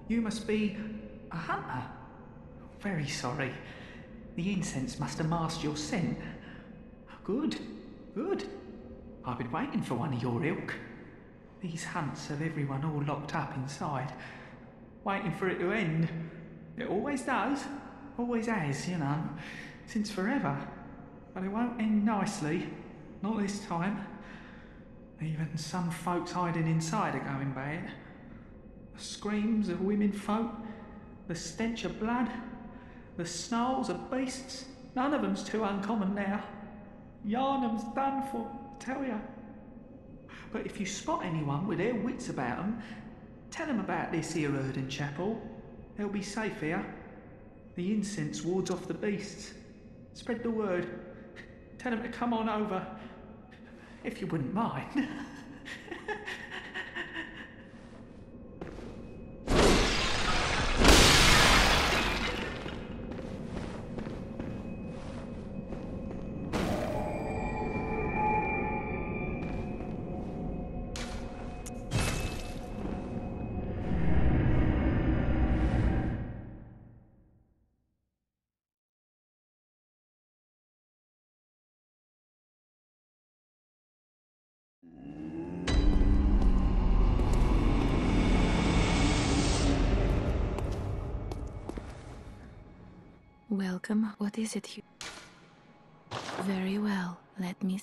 You must be a hunter. Very sorry. The incense must have masked your scent. Good, good. I've been waiting for one of your ilk. These hunts have everyone all locked up inside, waiting for it to end. It always does, always has, you know, since forever. But it won't end nicely, not this time. Even some folks hiding inside are going bad. The screams of women folk, the stench of blood, the snarls of beasts, none of them's too uncommon now. Yarnum's done for, I tell ya. But if you spot anyone with their wits about them, tell them about this here Erdon Chapel. They'll be safe here. The incense wards off the beasts. Spread the word. Tell them to come on over, if you wouldn't mind. Welcome. What is it you... Very well. Let me...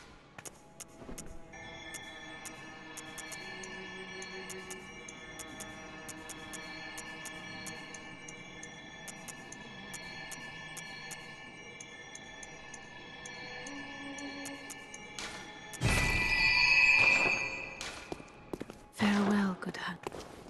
Farewell, good hunt.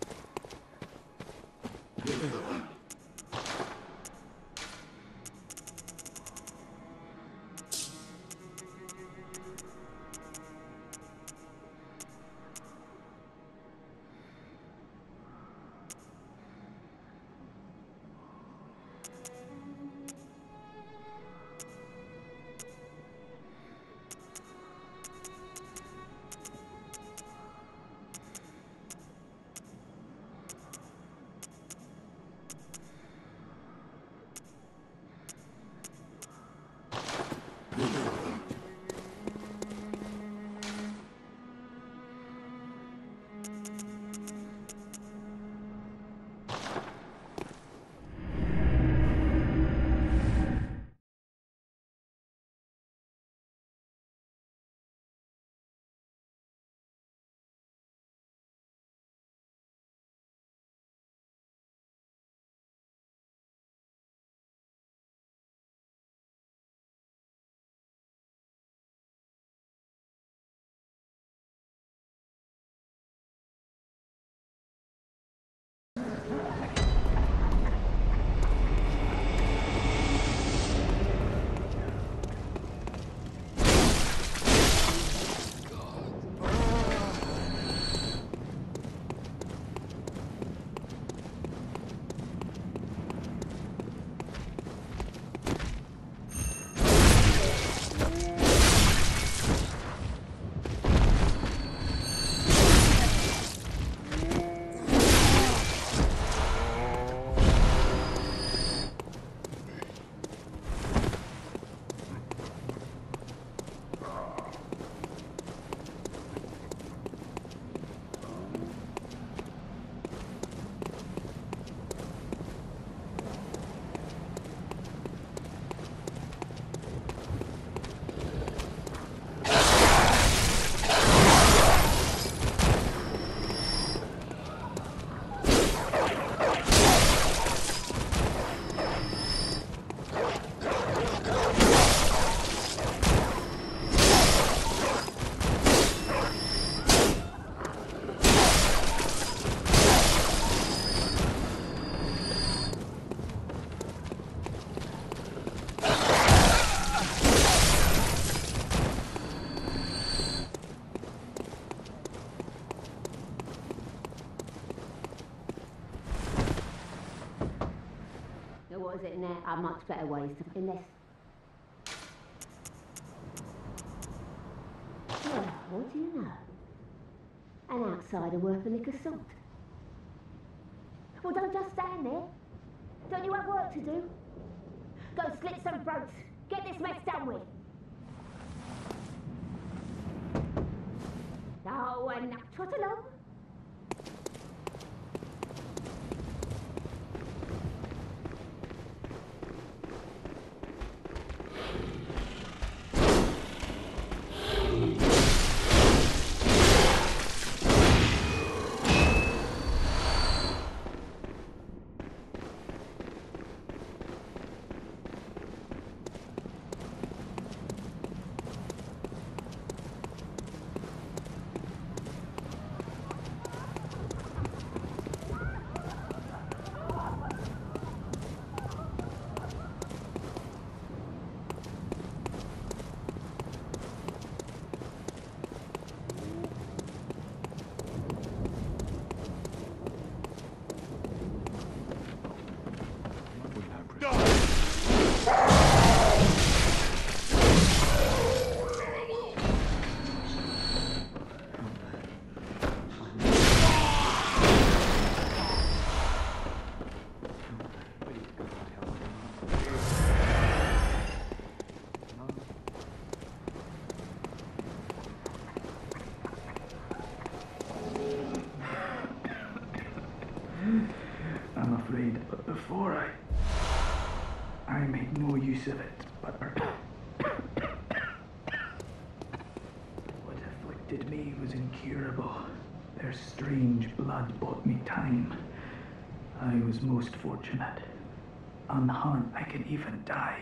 What is it in there? Are much better ways to in this. Well, what do you know? An outsider worth a lick of salt. Well, don't just stand there. Don't you have work to do? Go slit some throats. Get this mess done with. Oh, and now trot along. I'm afraid, but before I made no use of it, but what afflicted me was incurable. Their strange blood bought me time. I was most fortunate. Unharmed, I can even die.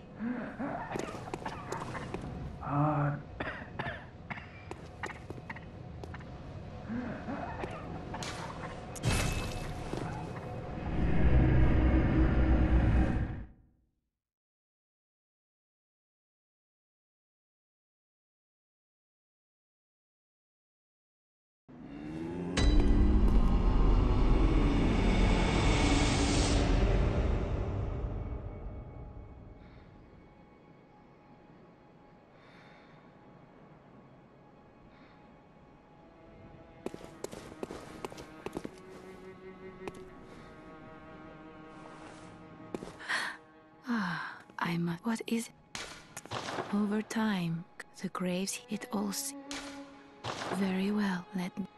What is it? Over time, the graves it all very well. Let me.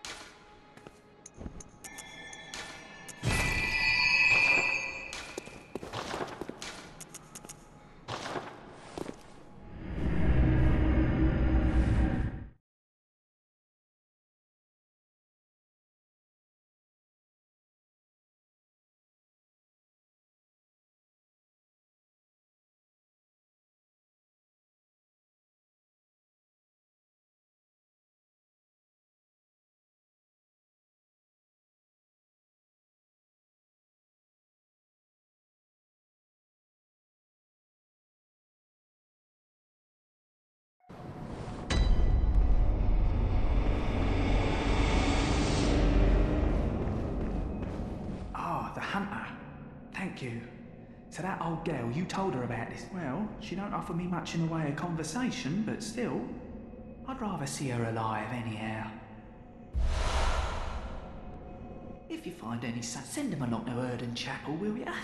The hunter. Thank you. So that old girl, you told her about this. Well, she don't offer me much in the way of conversation, but still, I'd rather see her alive anyhow. If you find any sons, send them along to Erden Chapel, will ya?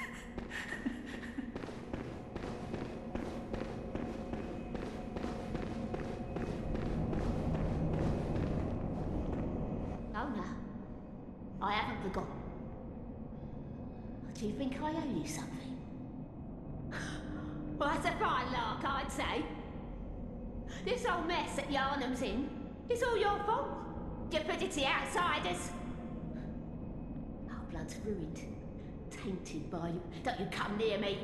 Oh no, I haven't forgotten. Do you think I owe you something? Well, that's a fine lark, I'd say. This whole mess that Yharnam's in, it's all your fault. You put it to the outsiders. Our blood's ruined, tainted by you. Don't you come near me.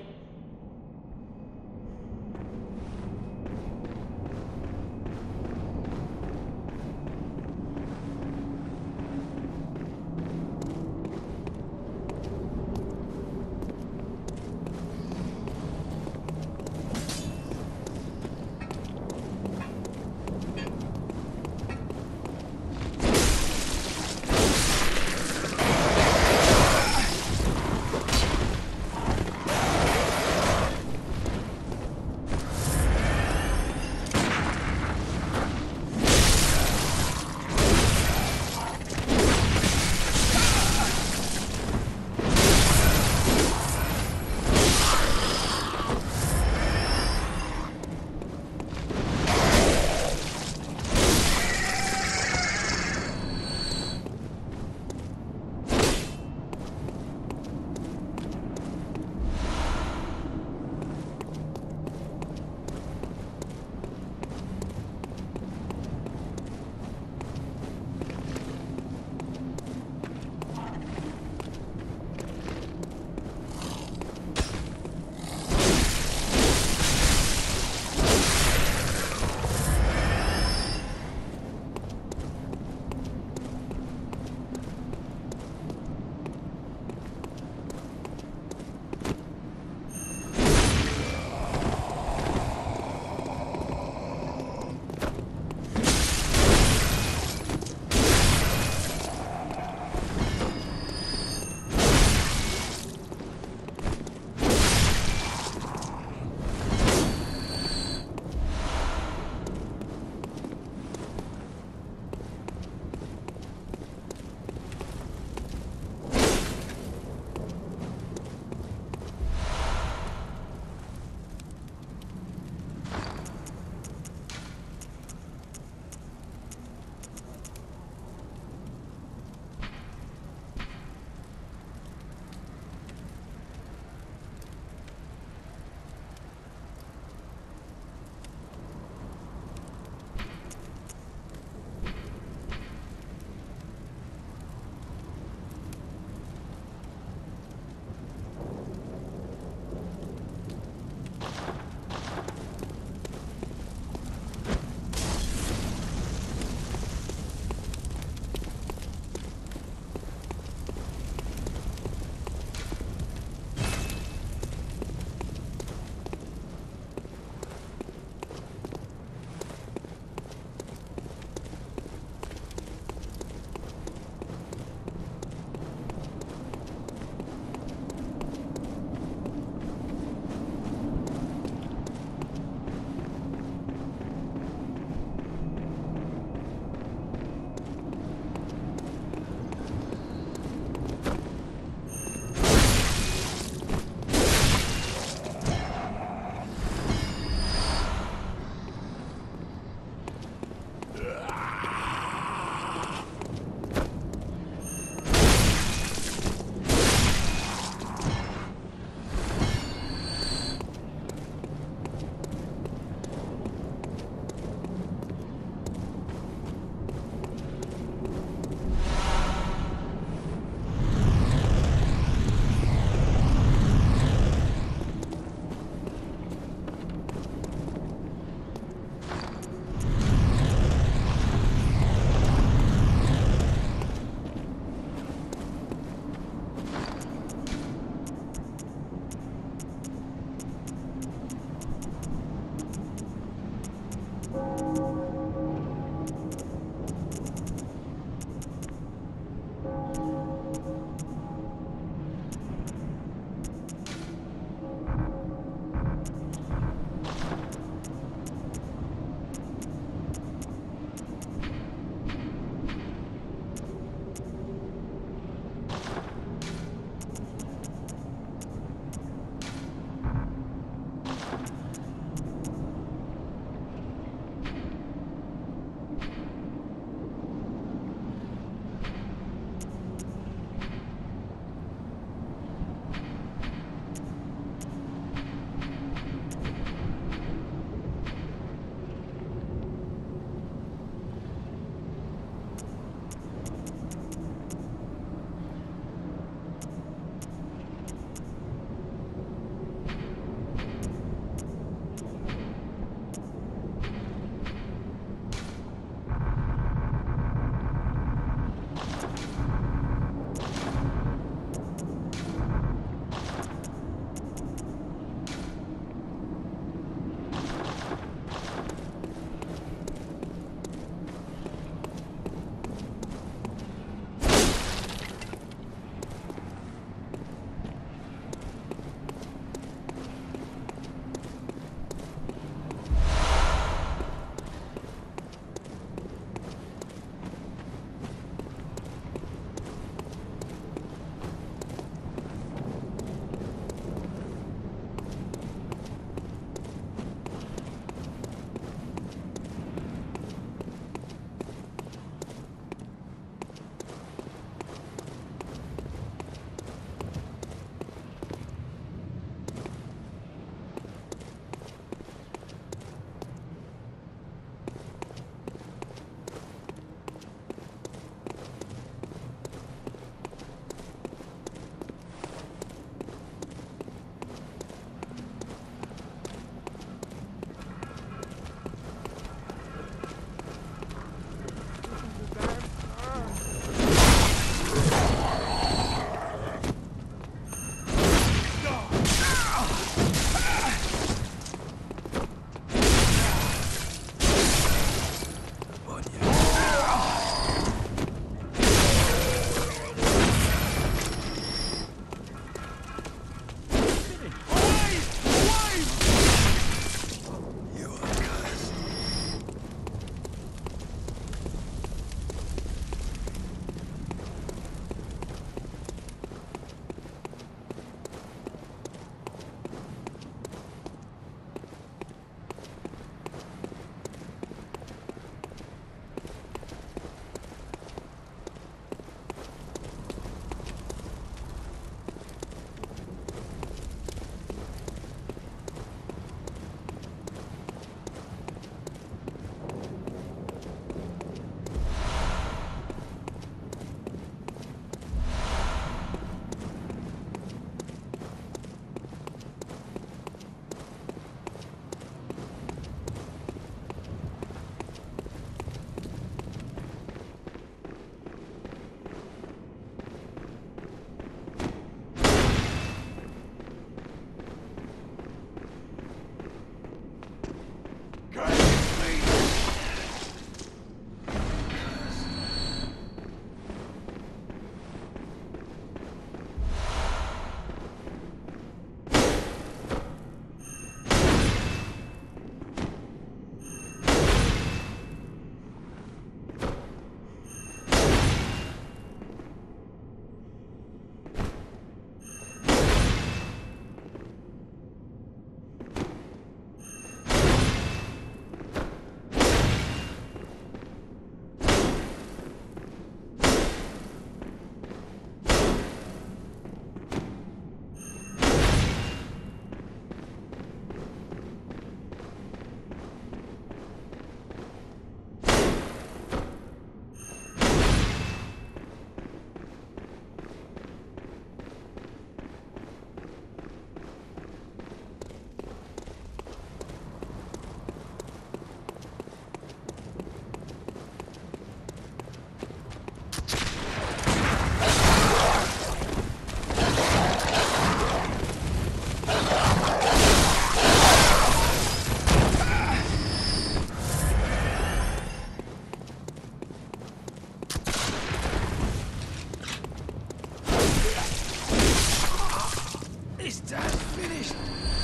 Feast has finished!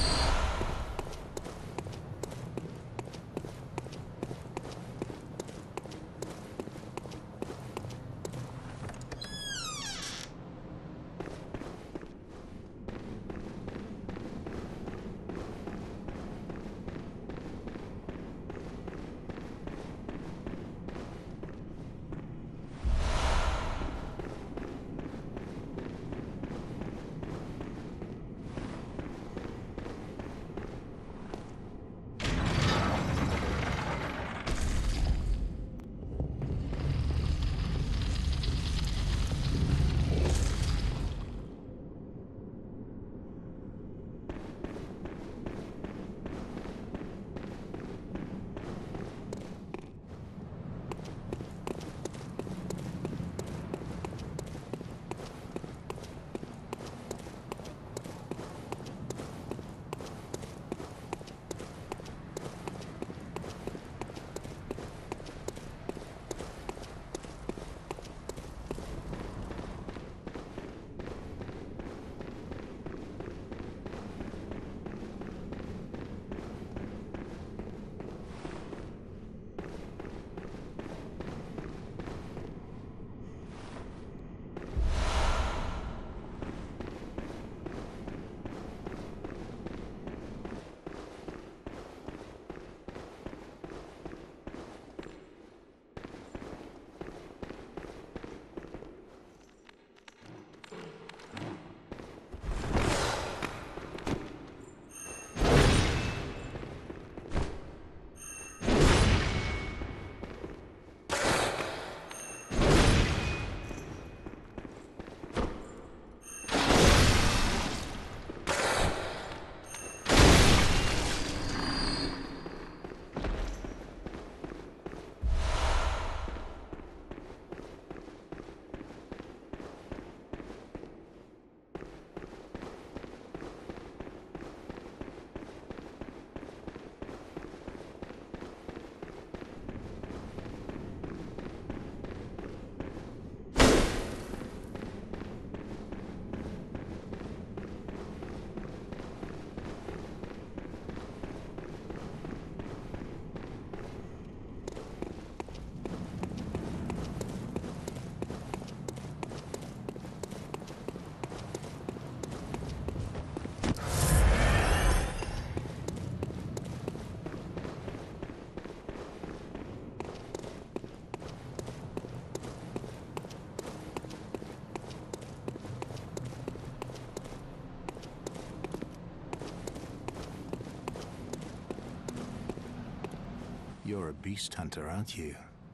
You're a beast hunter, aren't you?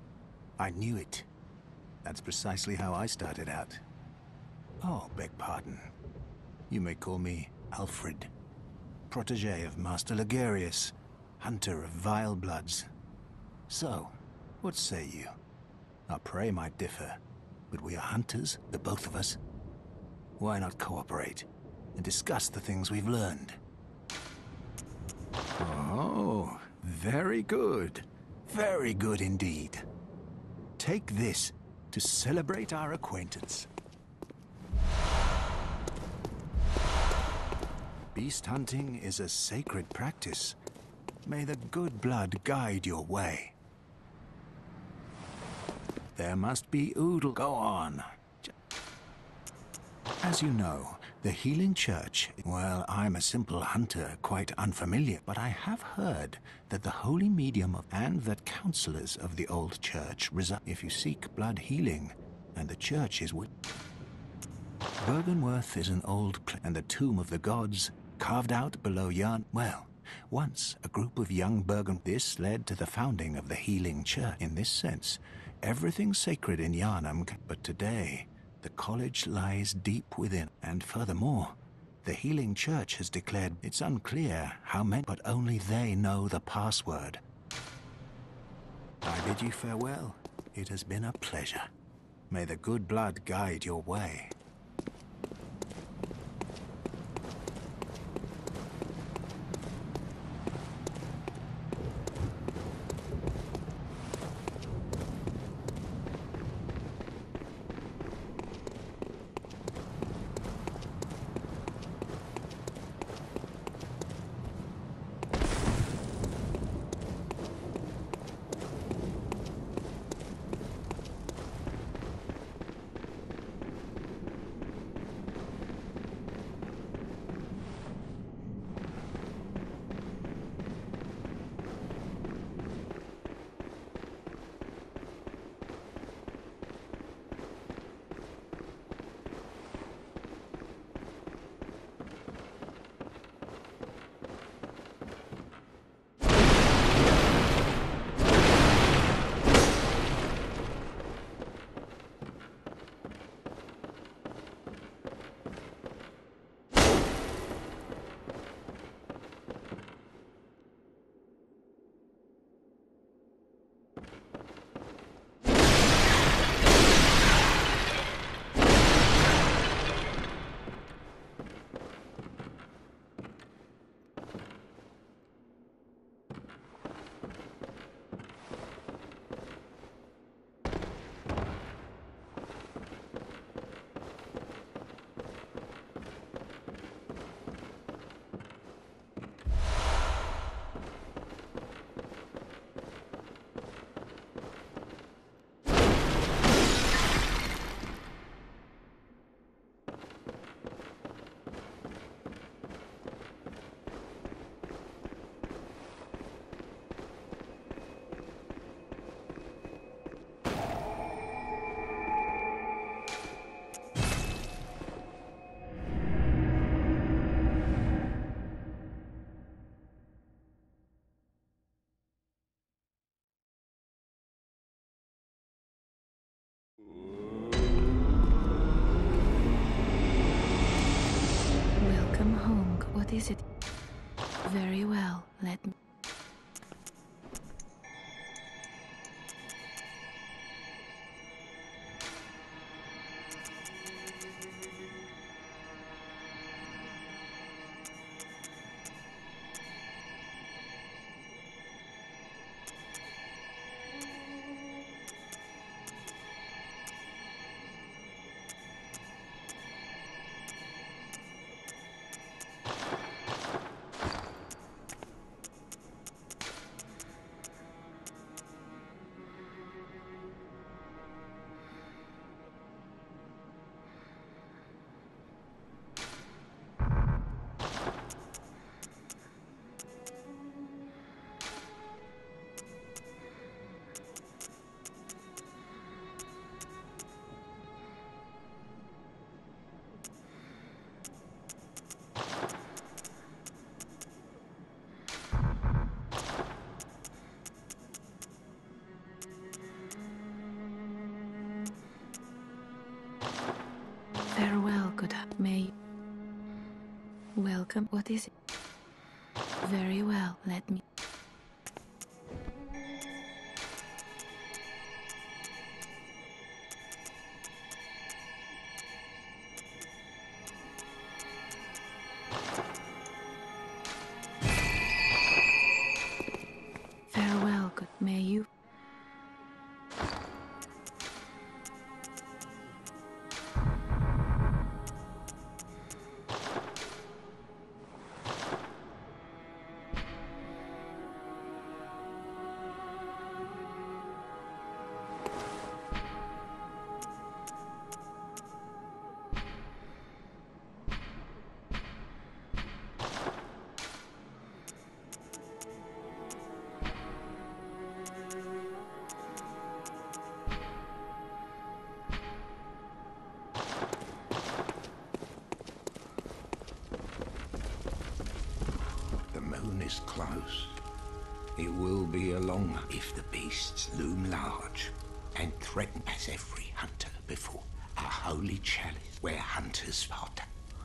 I knew it. That's precisely how I started out. Oh, beg pardon. You may call me Alfred, protege of Master Ligarius, hunter of vile bloods. So, what say you? Our prey might differ, but we are hunters, the both of us. Why not cooperate and discuss the things we've learned? Oh, very good. Very good indeed. Take this to celebrate our acquaintance. Beast hunting is a sacred practice. May the good blood guide your way. There must be oodle. Go on. As you know, the Healing Church, well, I'm a simple hunter, quite unfamiliar, but I have heard that the holy medium and that counselors of the old church reside. If you seek blood healing, and the church is with. Byrgenwerth is an old place, and the tomb of the gods carved out below Yarn. Well, once a group of young This led to the founding of the Healing Church. In this sense, everything sacred in Yharnam, but today, the college lies deep within, and furthermore, the Healing Church has declared it's unclear how many, but only they know the password. I bid you farewell. It has been a pleasure. May the good blood guide your way. is it? Very well, let me. Farewell, good may. Welcome. What is it? Very well, let me. Farewell, good may you. The moon is close. It will be a long if the beasts loom large and threaten as every hunter before a holy chalice where hunters fought.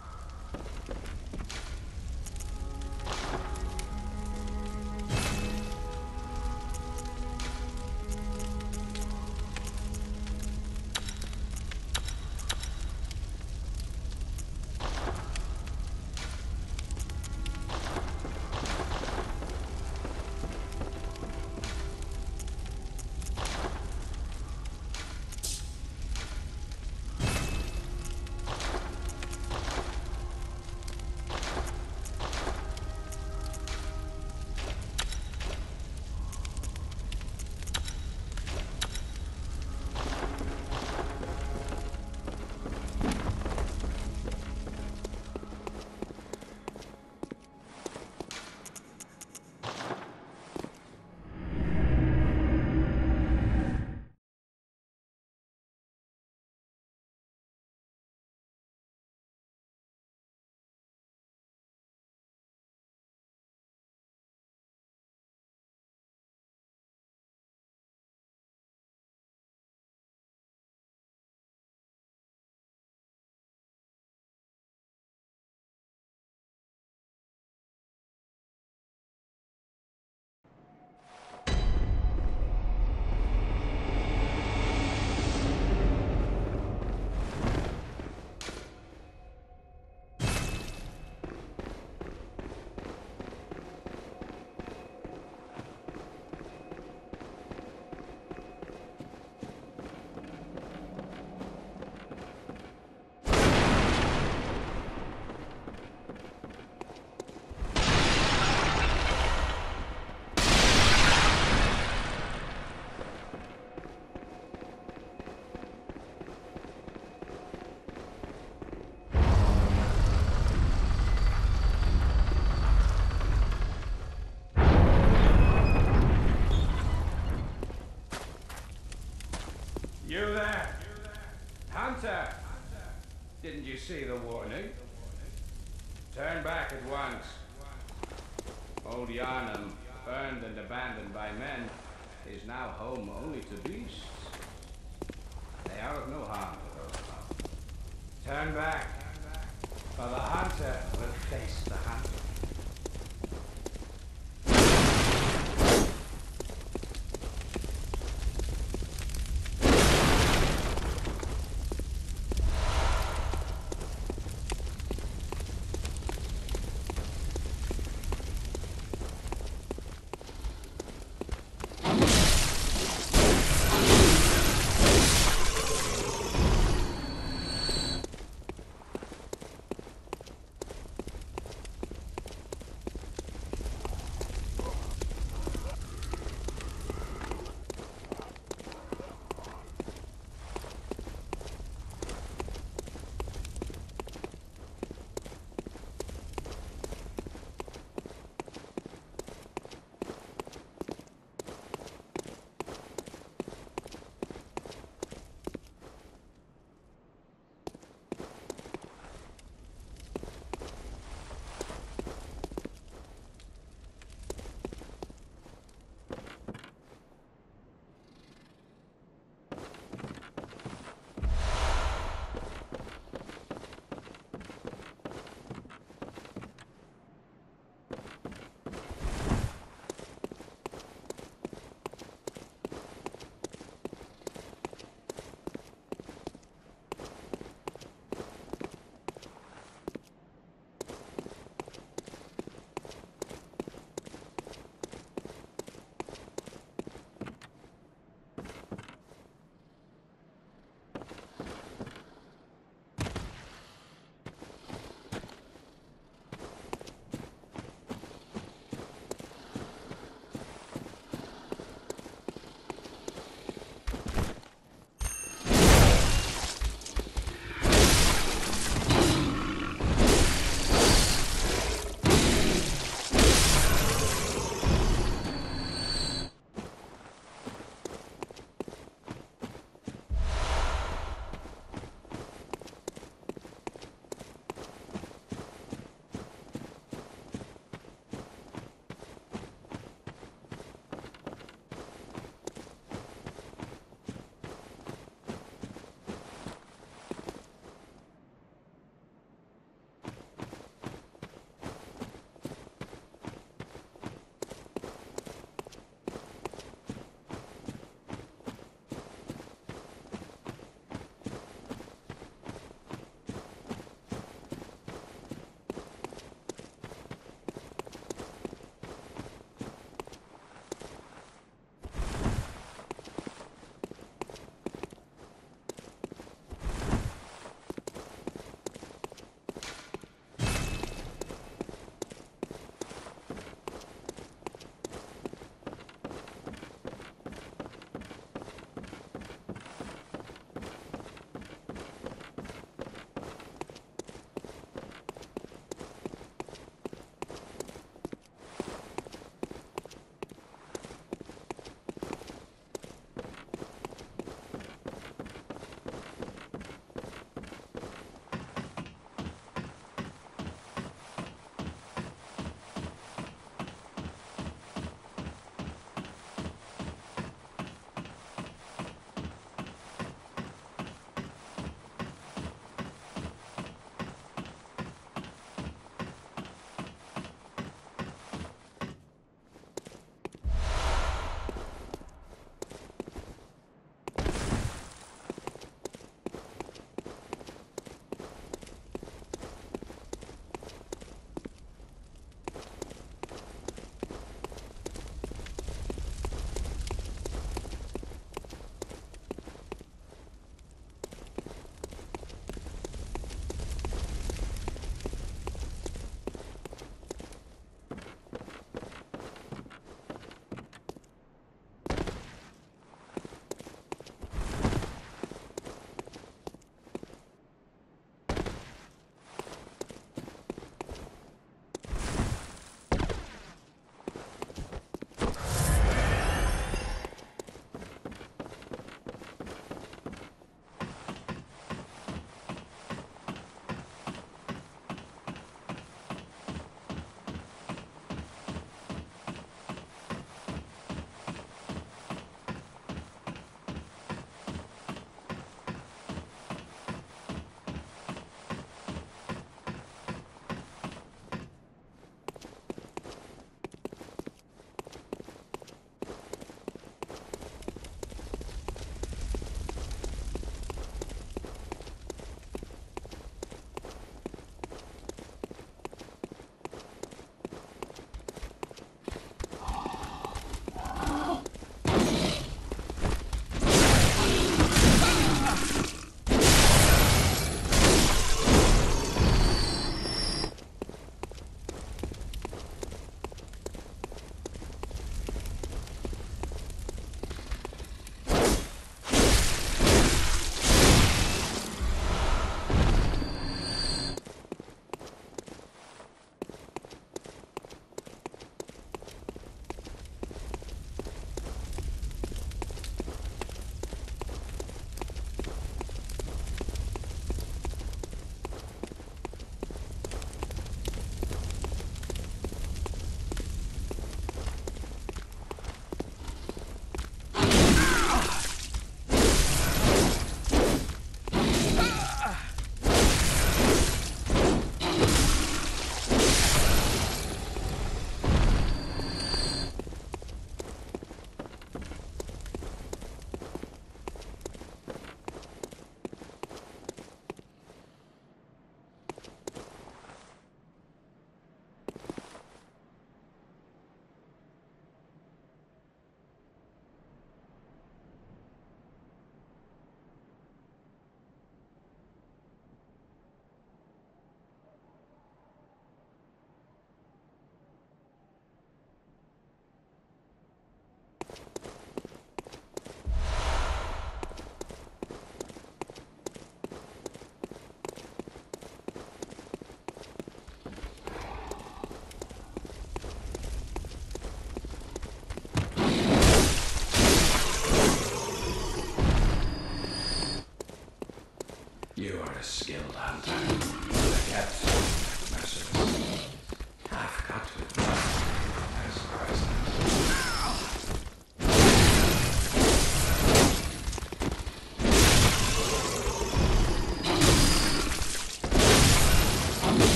You there? Hunter! Didn't you see the warning? Turn back at once. Old Yharnam, burned and abandoned by men, is now home only to beasts. They are of no harm to those about. Turn back, for the hunter will face the hunter.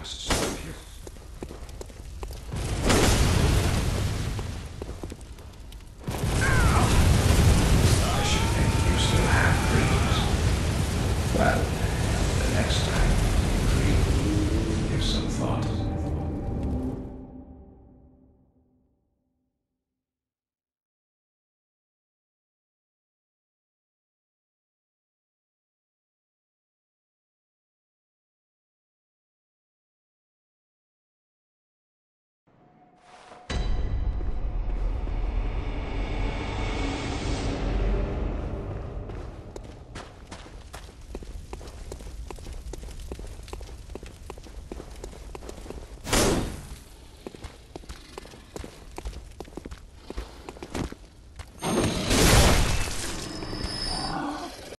must serve you.